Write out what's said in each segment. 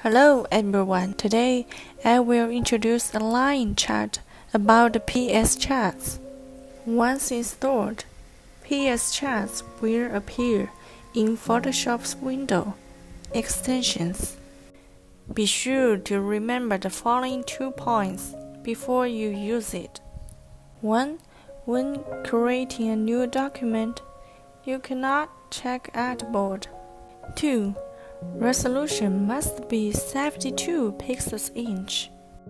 Hello everyone, today I will introduce a line chart about the PS charts. Once installed, PS charts will appear in Photoshop's window extensions. Be sure to remember the following 2 points before you use it. 1. When creating a new document, you cannot check artboard. 2. Resolution must be 72 pixels inch.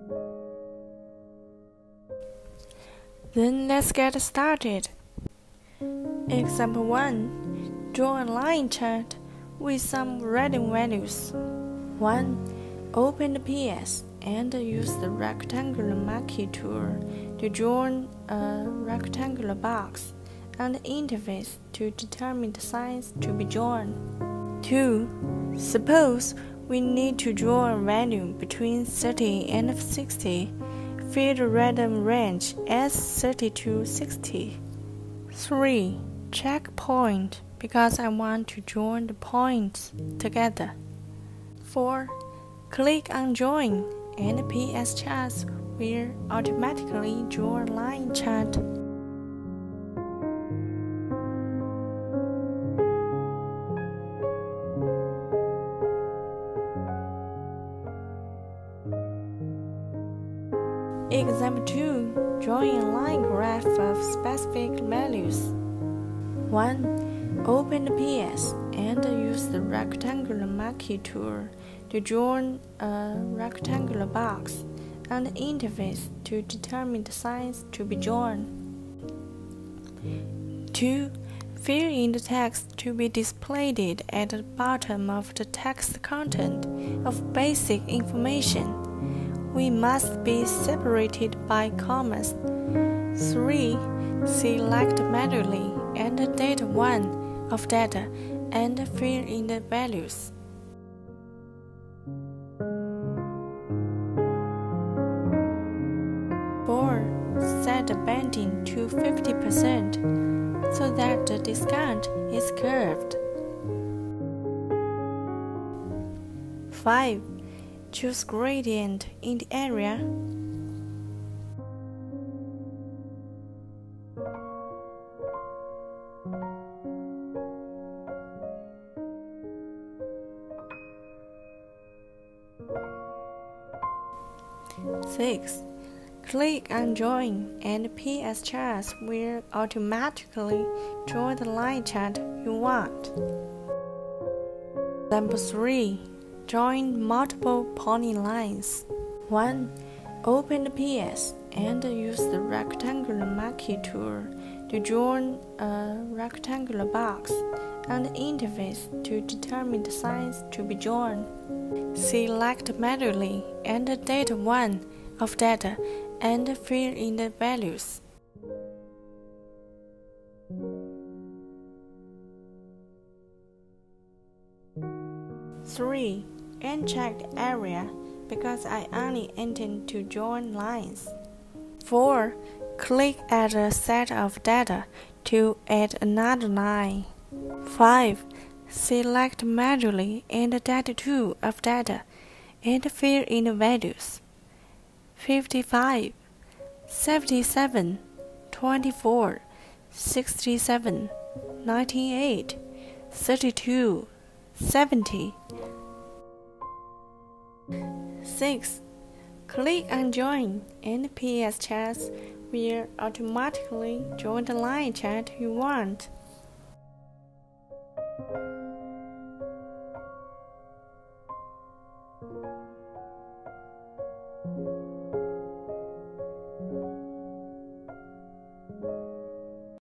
Then let's get started. Example 1. Draw a line chart with some random values. 1. Open the PS and use the rectangular marquee tool to draw a rectangular box and interface to determine the size to be drawn. 2. Suppose we need to draw a value between 30 and 60. Fill the random range as 30 to 60. 3. Check point because I want to join the points together. 4. Click on Join and PS charts will automatically draw a line chart. Example 2. Drawing a line graph of specific values. 1. Open the PS and use the rectangular marquee tool to draw a rectangular box and interface to determine the size to be drawn. 2. Fill in the text to be displayed at the bottom of the text content of basic information. We must be separated by commas. 3. Select manually and date 1 of data and fill in the values. 4. Set the banding to 50% so that the discount is curved. 5. Choose gradient in the area. 6. Click on Join and PS charts will automatically draw the line chart you want. Example 3. Join multiple polylines. 1. Open the PS and use the rectangular marquee tool to draw a rectangular box and interface to determine the size to be drawn. Select manually and date 1 of data and fill in the values. 3. Uncheck the area because I only intend to join lines. 4. Click at a set of data to add another line. 5. Select manually and date 2 of data and fill in the values. 55, 77, 24, 67, 98, 32, 70. 6. Click on Join and PS charts will automatically draw the line chart you want.